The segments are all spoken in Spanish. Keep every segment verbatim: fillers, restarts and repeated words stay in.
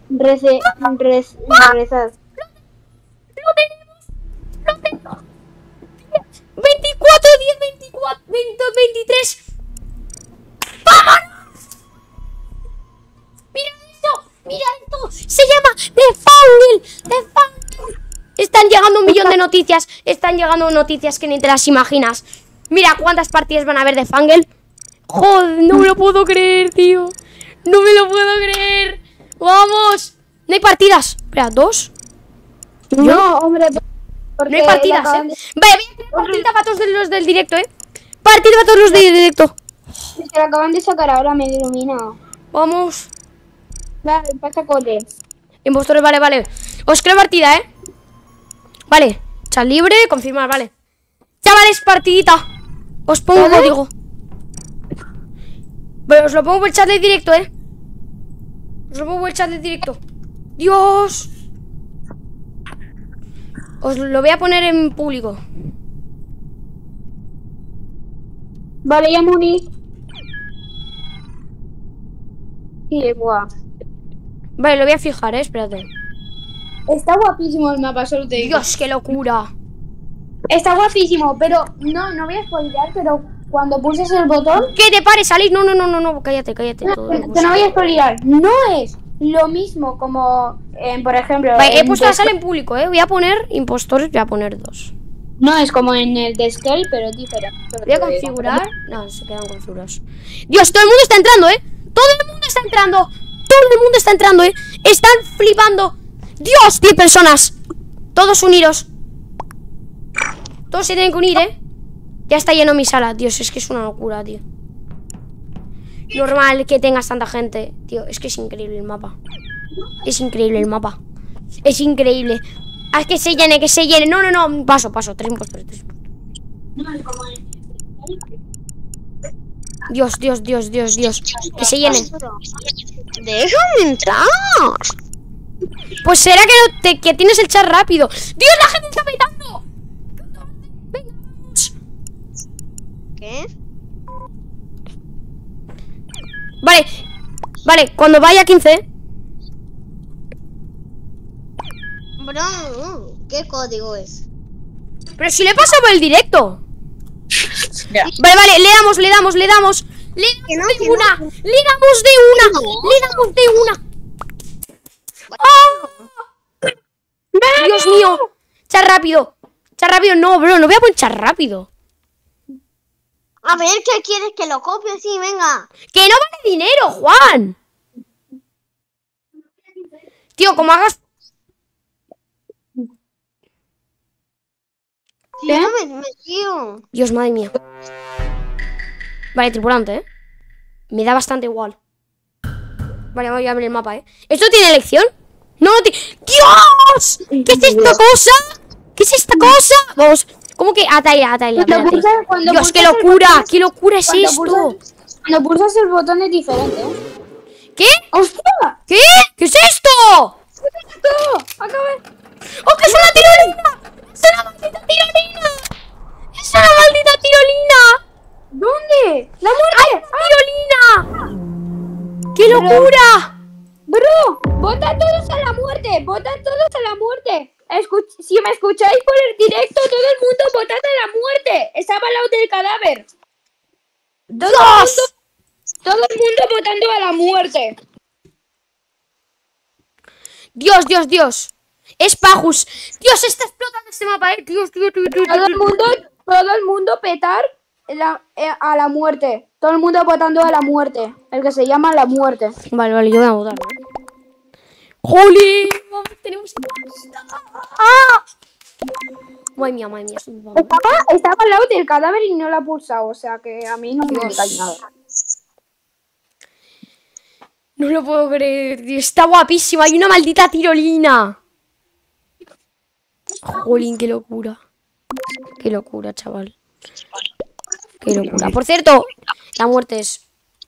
Rece, rez, rezad. Lo tenemos. Lo tenemos. veinticuatro, diez, veinticuatro, veinte, veintitrés. ¡Vámonos! Mira esto. Mira esto. Se llama The Fungal. The Fungal. Están llegando un millón de noticias. Están llegando noticias que ni te las imaginas. Mira cuántas partidas van a haber de Fungal. Joder, no me lo puedo creer, tío. No me lo puedo creer. Vamos. No hay partidas. Espera, ¿dos? No, hombre. No hay partidas, eh. Vale, voy a hacer partida para todos los del directo, eh. Partida para todos los del directo. Se lo acaban de sacar ahora, me ilumina. Vamos. Vale, pasa cote. Impostores, vale, vale. Os creo partida, eh. Vale, chat libre, confirmar, vale. Chavales, partidita. Os pongo un código. Bueno, os lo pongo por el chat de directo, eh. Os lo pongo por el chat de directo. Dios. Os lo voy a poner en público. Vale, ya morí. Sí, guau. Vale, lo voy a fijar, eh, espérate. Está guapísimo el mapa, solo te digo. Dios, qué locura. Está guapísimo, pero no, no voy a spoilear, pero cuando pulses el botón... Que te pares, salís. No, no, no, no, no, cállate, cállate. No, todo que no voy a spoilear. No es lo mismo como, eh, por ejemplo... Vale, he en puesto la The- sala en público, eh. Voy a poner impostores, voy a poner dos. No es como en el de Scale, pero es diferente. Voy a configurar. No, se quedan configurados. Dios, todo el mundo está entrando, eh. Todo el mundo está entrando. Todo el mundo está entrando, eh. Están flipando. Dios, diez personas. Todos unidos. Todos se tienen que unir, eh. Ya está lleno mi sala. Dios, es que es una locura, tío. Normal que tengas tanta gente. Tío, es que es increíble el mapa. Es increíble el mapa. Es increíble. Haz que se llene, que se llene. No, no, no. Paso, paso. Tres impostores, tres impostores. Dios, Dios, Dios, Dios, Dios. Que se llene. Déjame entrar. Pues será que, no te, que tienes el chat rápido. Dios, la gente está petando. Venga, vamos. ¿Qué? Vale. Vale, cuando vaya a quince. Bro, ¿qué código es? Pero si le pasa por el directo. Ya. Vale, vale, le damos, le damos, le damos. Le damos Que no, de que una. no. Le damos de una. No. Le damos de una. ¡Ah! Dios mío. Chat rápido. Chat rápido, no, bro. No voy a poner chat rápido. A ver, ¿qué quieres que lo copie? Sí, venga. Que no vale dinero, Juan. Tío, como hagas. Sí, no me, me tío. Dios, madre mía. Vale, tripulante, ¿eh? Me da bastante igual. Vale, voy a abrir el mapa, ¿eh? ¿Esto tiene elección? No, no tiene... ¡Dios! ¿Qué es esta cosa? ¿Qué es esta cosa? Vamos, ¿cómo que? Ataila, Ataila, Cuando espérate. pulsas- cuando Dios, qué pulsas el locura. botón- ¿Qué locura es cuando esto? pulsas- Cuando pulsas el botón es diferente, ¿eh? ¿Qué? ¡Hostia! ¿Qué? ¿Qué es esto? ¡Esto! ¡Acaba! ¡Oh, que es una tirolina! ¡Es una maldita tirolina! ¡Es una maldita tirolina! ¿Dónde? ¡La muerte! ¡Tirolina! ¡Qué locura! ¡Bro! ¡Vota todos a la muerte! ¡Vota todos a la muerte! Escuch- si me escucháis por el directo, todo el mundo votad a la muerte. Estaba al lado del cadáver. Todo, el mundo, todo el mundo votando a la muerte. Dios, Dios, Dios. Es Pajus. Dios, está explotando este mapa, eh. Dios, Dios, Dios, Dios, Todo el Dios. mundo, todo el mundo petar la- eh, a la muerte. Todo el mundo votando a la muerte. El que se llama la muerte. Vale, vale, yo voy a votar, ¿no? ¡Jolín! Vamos, tenemos... ¡Ah! Madre mía, madre mía. Estaba, estaba al lado del cadáver y no la ha pulsado. O sea que a mí no me cae nada. No lo puedo creer, tío. Está guapísima. Hay una maldita tirolina. Jolín, qué locura. Qué locura, chaval. Qué locura. Por cierto, la muerte es...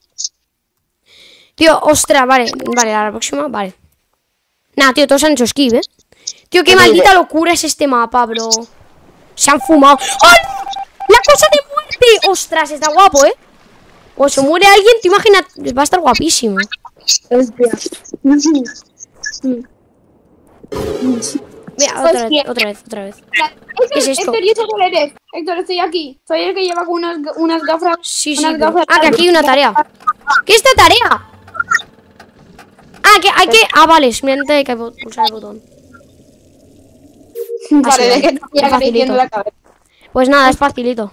Tío, ostras, vale. Vale, a la próxima, vale. Nah, tío, todos han hecho skip, ¿eh? Tío, qué maldita locura es este mapa, bro. Se han fumado. ¡Oh! ¡La cosa de muerte! ¡Ostras, está guapo, eh! O se muere alguien, te imaginas. Va a estar guapísimo. Mira, otra vez, otra vez, otra vez. Héctor, ¿Qué es esto? Héctor, yo sé cuál eres. Héctor, estoy aquí. Soy el que lleva con unas, unas gafas. Sí, sí. unas pero- gafas Ah, que aquí hay una tarea. ¿Qué es esta tarea? Ah, que hay que... Ah, vale, simplemente hay que bo- pulsar el botón. Vale, Así, de vale. que te estoy acariciando Facilito. la cabeza. Pues nada, es facilito.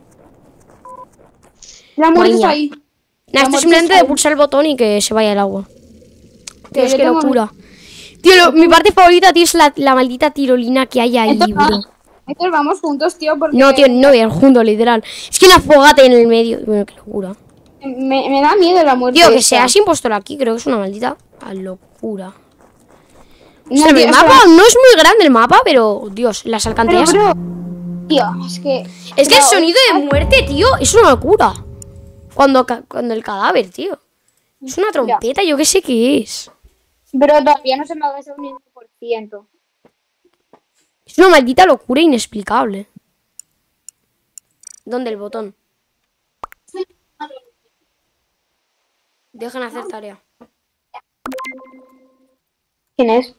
La muerte Maña. está ahí. Nada, La esto es muerte simplemente está de ahí. pulsar el botón y que se vaya el agua. Tío, Yo es que tengo- locura. Tío, lo- mi parte favorita, tío, es la, la maldita tirolina que hay ahí, Héctor, bro. va- Héctor, vamos juntos, tío, porque No, tío, no voy al junto, literal. Es que una fogata en el medio. Bueno, qué locura. me, me da miedo la muerte. Tío, que esta. seas impostor aquí, creo que es una maldita locura. No, O sea, tío, el o sea, mapa no es muy grande el mapa, pero Dios, las pero, alcantarillas. bro, tío, es que... Es que el bro, sonido de muerte, tío, es una locura. Cuando, ca- cuando el cadáver, tío. Es una trompeta, yo qué sé qué es. Bro, todavía no se me ha gastado un uno por ciento. Es una maldita locura inexplicable. ¿Dónde el botón? Dejan hacer tarea. ¿Quién es?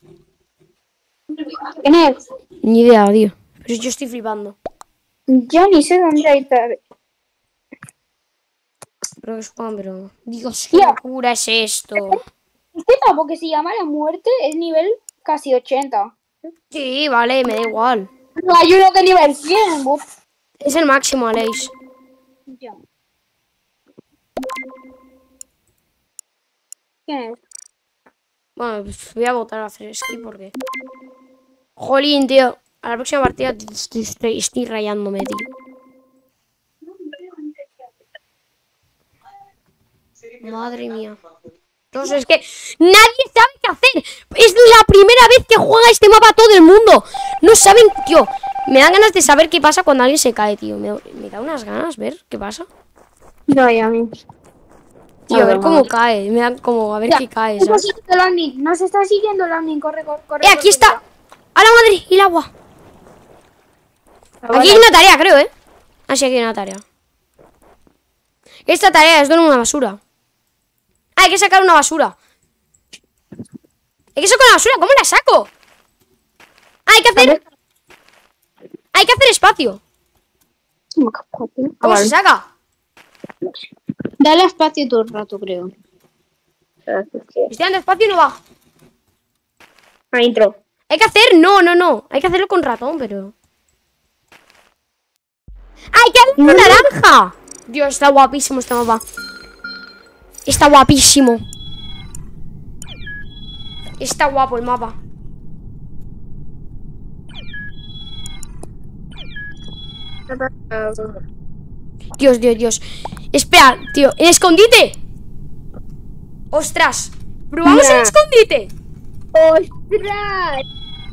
¿Quién es? Ni idea, tío. Pero yo estoy flipando. Yo ni sé dónde hay tal. Creo que es Juan, pero... Dios, qué Tía. locura es esto. Este pavo que se llama La Muerte es nivel casi ochenta. Sí, vale, me da igual. No hay uno que nivel cien. Uf. Es el máximo, Aleix. Ya. ¿Quién es? Bueno, pues voy a votar a hacer skip porque... Jolín, tío. A la próxima partida estoy, estoy, estoy rayándome, tío. Madre mía. Entonces es que nadie sabe qué hacer. Es la primera vez que juega este mapa todo el mundo. No saben, tío. Me dan ganas de saber qué pasa cuando alguien se cae, tío. Me, me da unas ganas ver qué pasa. No, ya a mí. Tío, a ver cómo cae. Me dan como a ver qué cae, Nos ¿sabes? está siguiendo el admin. Nos está siguiendo el admin. Corre, corre, corre. ¡Eh, aquí está! ¡A la madre! ¡Y el agua! corre. Aquí hay una tarea, creo, ¿eh? Ah, sí, aquí hay una tarea. Esta tarea es de una basura. Ah, hay que sacar una basura. Hay que sacar una basura. ¿Cómo la saco? Ah, hay que hacer... Hay que hacer espacio. ¿Cómo se saca? Dale espacio todo el rato, creo. Estoy dando espacio y no va. A intro. Hay que hacer... No, no, no. Hay que hacerlo con ratón, pero... ¡Ah, hay que hacer una naranja! Dios, está guapísimo este mapa. Está guapísimo. Está guapo el mapa. Dios, Dios, Dios. Espera, tío. ¡En escondite! ¡Ostras! ¡Probamos en Ya. escondite! ¡Ostras!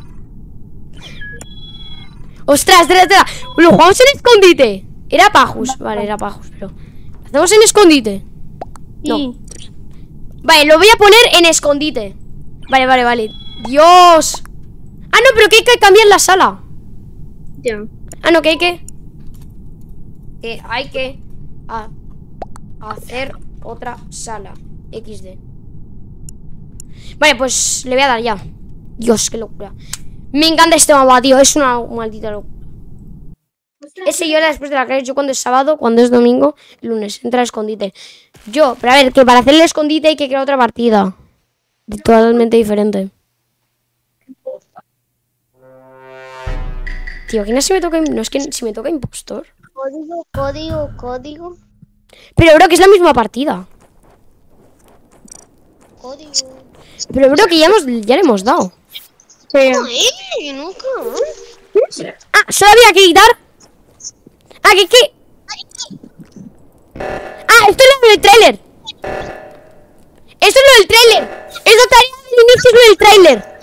¡Ostras, espera, espera! ¡Lo jugamos en escondite! Era Pajus. Vale, era Pajus, pero... ¿Hacemos en escondite? No. Sí. Vale, lo voy a poner en escondite. Vale, vale, vale. ¡Dios! Ah, no, pero que hay que cambiar la sala. Ya. Ah, no, que hay que... Que hay que... a- hacer otra sala. equis de. Vale, pues le voy a dar ya. Dios, qué locura. Me encanta este mapa, tío. Es una maldita locura. Ese yo después de la clase. Yo cuando es sábado, cuando es domingo, lunes. Entra al escondite. Yo, pero a ver, que para hacer el escondite hay que crear otra partida. Totalmente diferente. Tío, ¿quién si me toca? No es que si me toca impostor. Código, código, código, Pero bro, que es la misma partida. código. Pero bro, que ya, hemos, ya le hemos dado. Sí. Ay, nunca. Ah, solo había que quitar. Ah, que que. Ah, esto es lo del tráiler. Esto es lo del tráiler. Esa tarea del inicio es lo del tráiler.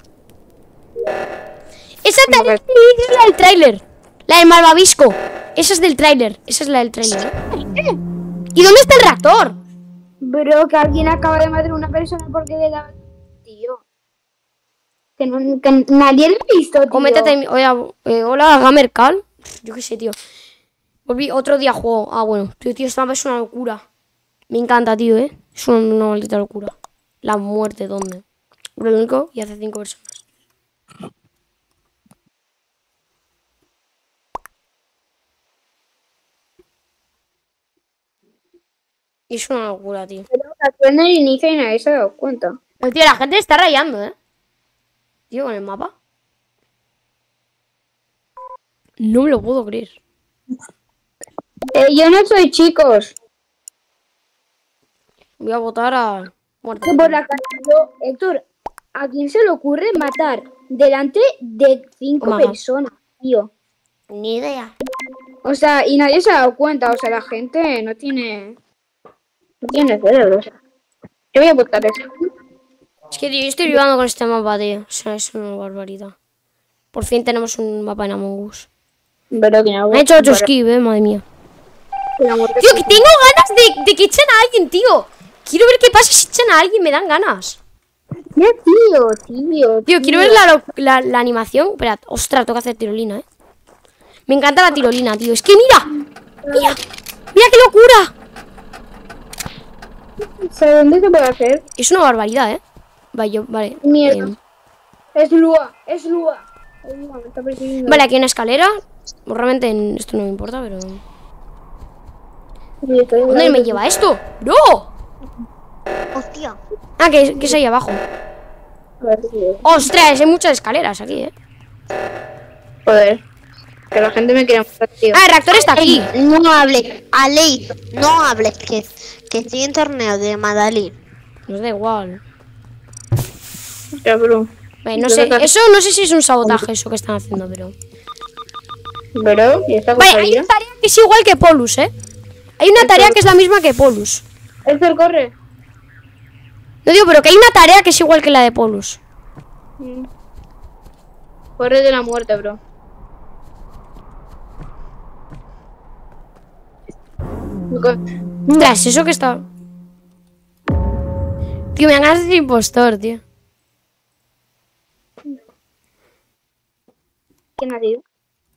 Esa tarea del inicio es la del tráiler. La del malvavisco. Esa es del tráiler. Esa es la del tráiler. ¿eh? ¿Y dónde está el reactor? Bro, que alguien acaba de matar a una persona porque le da... Tío. Que, no, que nadie lo ha visto, tío. O métete en mi- Oye, eh, hola, Gamer Cal. Yo qué sé, tío. Volví, otro día juego. Ah, bueno. Tío, tío, esta mapa es una locura. Me encanta, tío, ¿eh? Es una, una maldita locura. La muerte, ¿dónde? Lo único, y hace cinco personas. Y es una locura, tío. Pero en el inicio y nadie se ha dado cuenta. Pues, tío, la gente está rayando, ¿eh? Tío, con el mapa. No me lo puedo creer. Eh, yo no soy chicos. Voy a votar a... Muerte. Que por la cara, yo, Héctor, ¿a quién se le ocurre matar delante de cinco Omaga. personas, tío? Ni idea. O sea, y nadie se ha dado cuenta. O sea, la gente no tiene... No tiene cerebro, o sea. Yo voy a votar eso. Es que, tío, yo estoy vivando con este mapa, tío. O sea, es una barbaridad. Por fin tenemos un mapa en Among Us. Pero que no Me ha hecho ocho skip, eh, madre mía. Tío, que tengo ganas de, de que echen a alguien, tío. Quiero ver qué pasa si echan a alguien, me dan ganas. Ya, tío, tío. Tío, quiero ver la, la, la animación. Espera, ostras, tengo que hacer tirolina, eh. Me encanta la tirolina, tío. Es que mira, mira, mira qué locura. ¿Sabes dónde se puede hacer? Es una barbaridad, eh. Vale, yo, vale. Mierda. eh, Es Lua, es Lua. Es Lua, me está persiguiendo. Vale, aquí hay una escalera. Realmente en- esto no me importa, pero... Sí, estoy ¿Dónde igual. me lleva esto? ¡No! Hostia. Ah, que, que es ahí abajo. A ver, sí. ¡Ostras! Hay muchas escaleras aquí, eh. Joder. Que la gente me quiera matar, tío. Ah, el reactor está aquí. No hables, Alei, no hables, que, que estoy en torneo de Madalí. Nos da igual. Ya, bro. Vale, no sé, eso no sé si es un sabotaje eso que están haciendo, pero... Bro, y esta cosa Vale, hay ahí. una tarea que es igual que Polus, eh. Hay una tarea que es la misma que Polus. Héctor, corre. No digo, pero que hay una tarea que es igual que la de Polus. Mm. Corre de la muerte, bro. Ostras, eso que está... Tío, me dan ganas de ser impostor, tío. ¿Quién ha sido?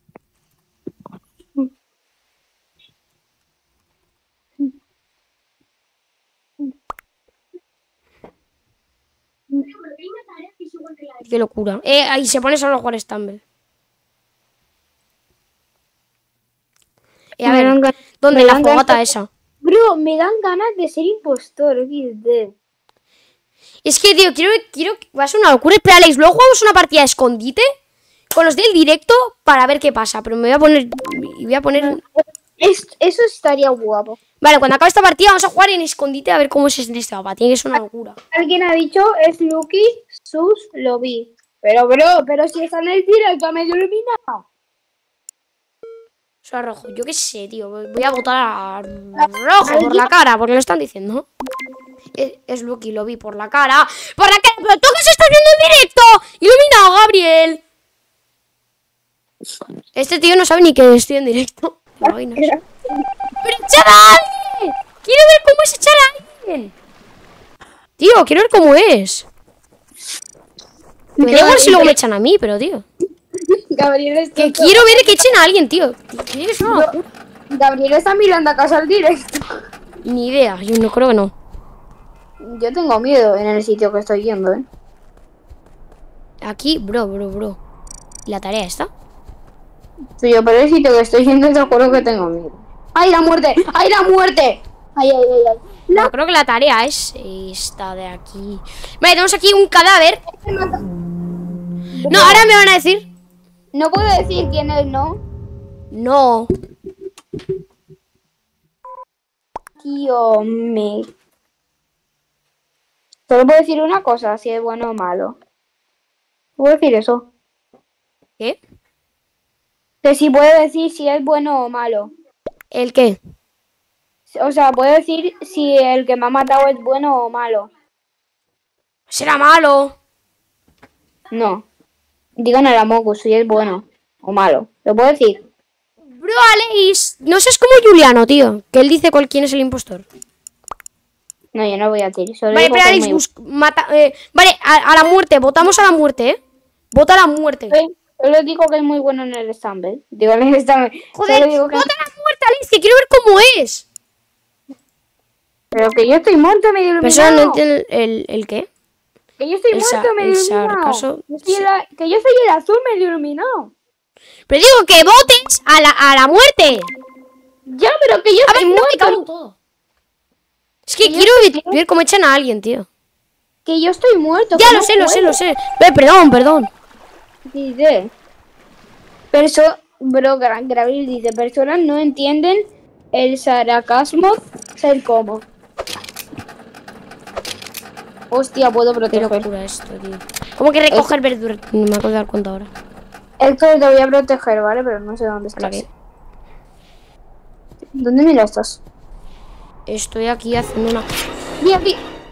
Qué locura. Eh, ahí se pone solo a jugar Stumble. Eh, a Me ver, dan gan- ¿dónde me la dan fogata ganas- esa? Bro, me dan ganas de ser impostor, equis de. Es que, tío, quiero, quiero que va a ser una locura. Espera, Alex, luego jugamos una partida de escondite con los del directo para ver qué pasa. Pero me voy a poner... y voy a poner... Es- eso estaría guapo. Vale, cuando acabe esta partida vamos a jugar en escondite a ver cómo es en este mapa. Tiene que ser una locura. Alguien ha dicho es Lucky, sus, lo vi. Pero, bro, pero si está en el directo medio iluminado. O sea, rojo. Yo qué sé, tío. Voy a votar a rojo por la cara, porque lo están diciendo. Es, es Lucky, lo vi por la cara. ¡Por la cara! ¡Pero tú qué se está viendo en directo! ¡Iluminado, Gabriel! Este tío no sabe ni que estoy en directo. ¿Te imaginas? ¡Pero echar a alguien! ¡Quiero ver cómo es echar a alguien! Tío, quiero ver cómo es. Me da igual si luego me echan a mí, pero tío. Gabriel está, Que quiero ver que echen a alguien, tío. Tiene que ser una locura. Gabriel está mirando a casa al directo. Ni idea, yo no creo que no. Yo tengo miedo en el sitio que estoy yendo, eh. Aquí, bro, bro, bro. ¿Y la tarea está? Sí, yo por el sitio que estoy yendo te juro que tengo miedo. ¡Ay, la muerte! ¡Ay, la muerte! ¡Ay, ay, ay, ay! No, creo que la tarea es esta de aquí. Vale, tenemos aquí un cadáver. No, ahora me van a decir. No puedo decir quién es, ¿no? No. Tío, me... Solo puedo decir una cosa, si es bueno o malo. ¿Puedo decir eso? ¿Qué? Que si puedo decir si es bueno o malo. ¿El qué? O sea, puedo decir si el que me ha matado es bueno o malo. Será malo. No. Digan a la moco si es bueno o malo. ¿Lo puedo decir? Bro, Alex. No seas como Juliano, tío. Que él dice cuál quién es el impostor. No, yo no voy a decir. Solo Vale, digo pero que es Alex, muy- bus- mata, eh, vale, a, a la muerte. Votamos a la muerte, ¿eh? Vota a la muerte. Eh, Solo digo que es muy bueno en el Stumble. Digo en el Stumble. Joder, Solo digo que... vota a la muerte, Alex, que quiero ver cómo es. Pero que yo estoy muerto medio Pero eso no iluminado. entiendo el, el qué. Que yo estoy El sa- muerto, me he el iluminado. sarcaso- Yo soy el- Que yo soy el azul, me he iluminado. Pero digo que votes a la, a la muerte. Ya, pero que yo A ver, estoy no me cago en muerto. todo. Es que Que yo quiero estoy- ver cómo echan a alguien, tío. Que yo estoy muerto. Ya que lo no sé, lo sé, puedo. lo sé. Ve, perdón, perdón. Dice. Perso Bro, Gra- Gravil dice, personas no entienden el sarcasmo ser como. Hostia, puedo Qué proteger. locura esto, tío. ¿Cómo que recoger verduras? No me acabo de dar cuenta ahora. Héctor, te voy a proteger, ¿vale? Pero no sé dónde ¿Para estás. qué? ¿Dónde mira estás? Estoy aquí haciendo una... Vi aquí.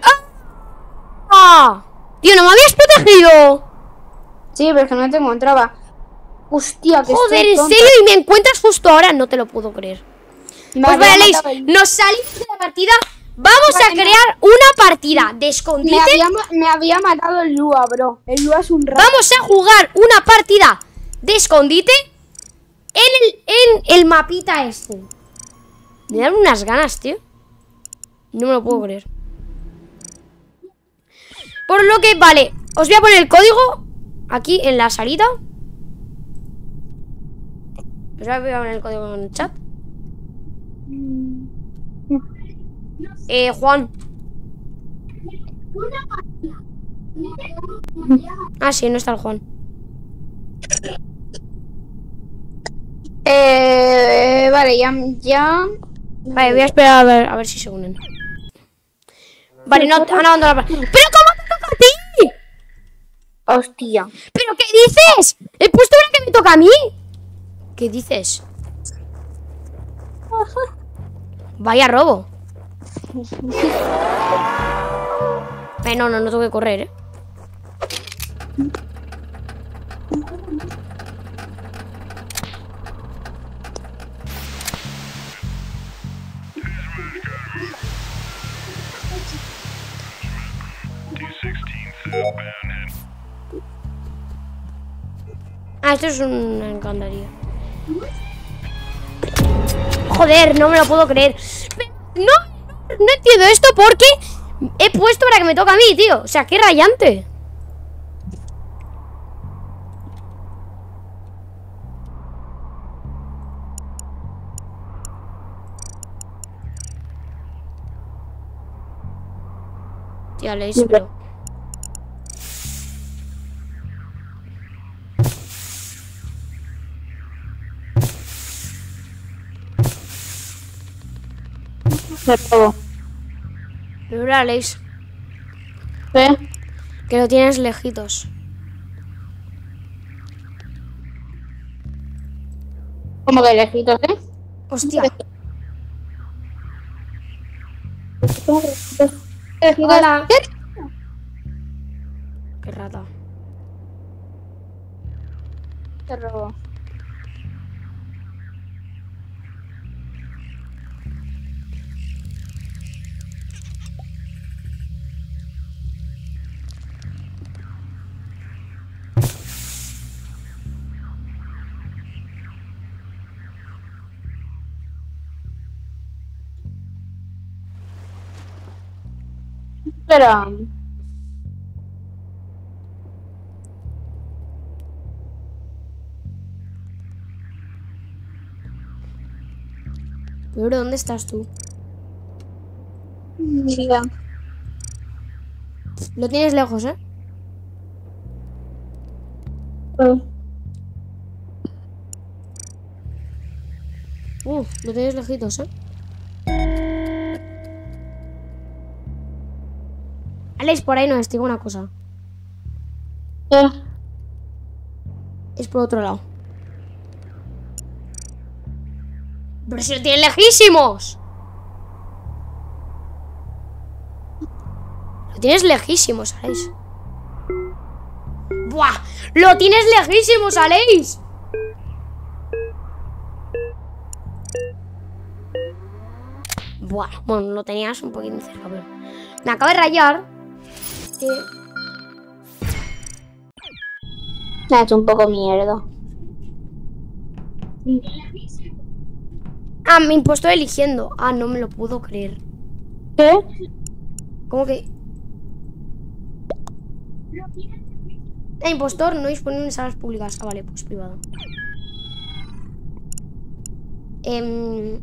¡Ah! Tío, ¿no me habías protegido? Sí, pero es que no te encontraba. Hostia, que Joder, estoy ¿en tonta. serio? ¿Y me encuentras justo ahora? No te lo puedo creer. Me Pues había vale, Leis, matado el- nos salimos de la partida. Vamos a Vale, crear una partida de Me escondite. había, ma- me había matado el Lua, bro. El Lua es un rato. Vamos a jugar una partida de escondite en el, en el mapita este. Me dan unas ganas, tío. No me lo puedo creer. Por lo que, vale, os voy a poner el código aquí en la salita. Os voy a poner el código en el chat. Eh, Juan. Ah, sí, no está el Juan. Eh, vale, ya, ya. Vale, voy a esperar a ver, a ver si se unen. Vale, no, han abandonado la partida. ¿Pero cómo te toca a ti? Hostia. ¿Pero qué dices? He puesto una que me toca a mí. ¿Qué dices? Vaya robo. Eh, no, no, no tengo que correr, eh. Ah, esto es una encantaría. Joder, no me lo puedo creer. Pero no, no entiendo esto porque he puesto para que me toque a mí, tío. O sea, qué rayante. Tía, Leis, pero... Me robo. Pero la Leis, ¿Qué? que lo tienes lejitos. ¿Cómo que lejitos, eh? Hostia. Hola. Qué rata. Te robo. Espera. Pero ¿dónde estás tú? Mira. Lo tienes lejos, ¿eh? Uf, lo tienes lejitos, ¿eh? Alex, por ahí no es, te digo una cosa. ¿Qué? Es por otro lado. Pero si lo tienes lejísimos. Lo tienes lejísimos, Alex. ¡Buah! ¡Lo tienes lejísimos, Alex! Buah, bueno, lo tenías un poquito cerca, pero... Me acabo de rayar. Que... Me ha hecho un poco mierda. Ah, me impuesto eligiendo. Ah, no me lo puedo creer. ¿Qué? ¿Cómo que...? El impostor no disponible en salas públicas. Ah, vale, pues privado. Eh...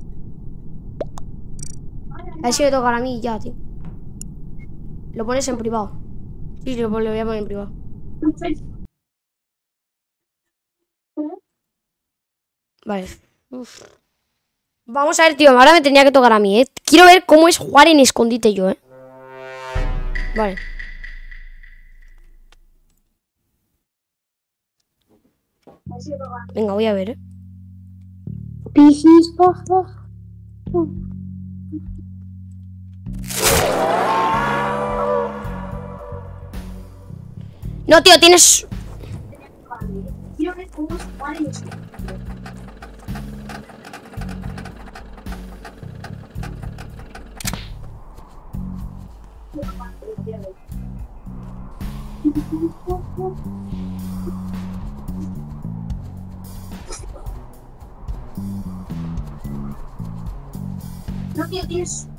A ver si me toca a mí ya, tío. Lo pones en privado. Sí, sí, lo voy a poner en privado. Vale. Uf. Vamos a ver, tío. Ahora me tenía que tocar a mí, ¿eh? Quiero ver cómo es jugar en escondite yo, ¿eh? Vale. Venga, voy a ver, ¿eh? No, tío, tienes... No, tío, tienes...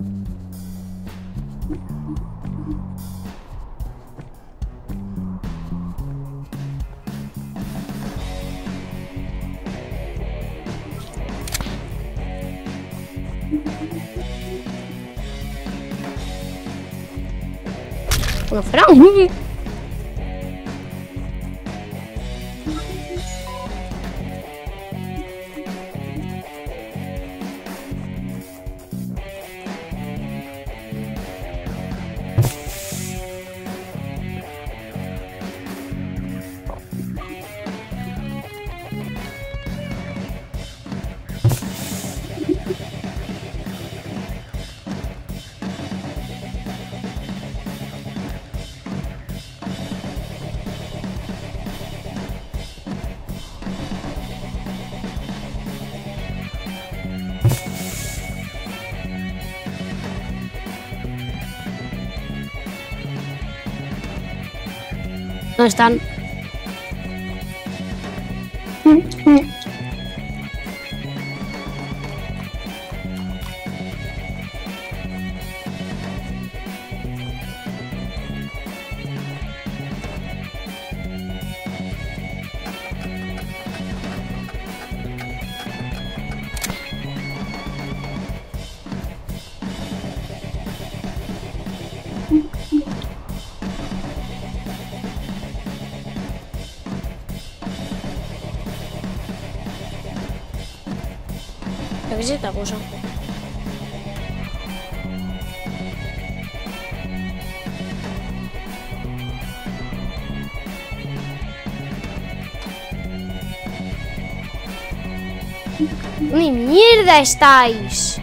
Bueno, fuera. ¿Dónde están? ¿Qué es esta cosa? ¡Mi mierda estáis!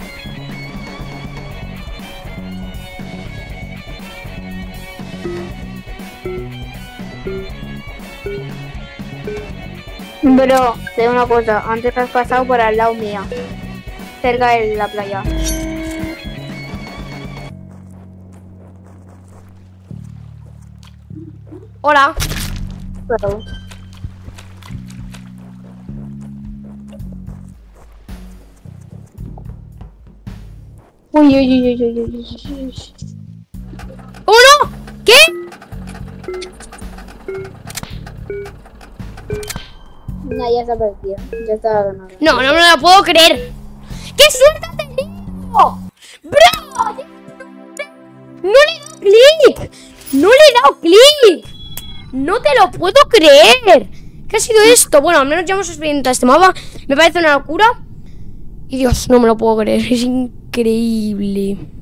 Bro, te digo una cosa, antes has pasado por al lado mía, cerca de la playa. Hola. Pero... Uy, uy, uy, uy, uy, uy, uy, uy. ¿Cómo no? ¿Qué? No, ya está perdido, ya está ganado. No, no me lo puedo creer. ¡Qué suerte has tenido! ¡Bro! ¡No le he dado clic! ¡No le he dado clic! ¡No te lo puedo creer! ¿Qué ha sido esto? Bueno, al menos ya hemos experimentado este mapa. Me parece una locura. Y Dios, no me lo puedo creer. Es increíble.